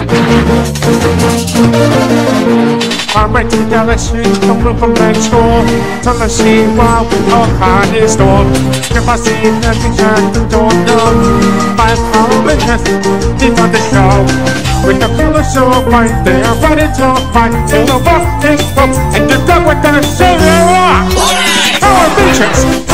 I went to the galaxy, come from next door. Till I see what we all had in store. If I see nothing, I don't know. My happiness is on the show. With the colors so bright, they are ready to fight. In the rock is up, and the dog with the silver. Our bitches.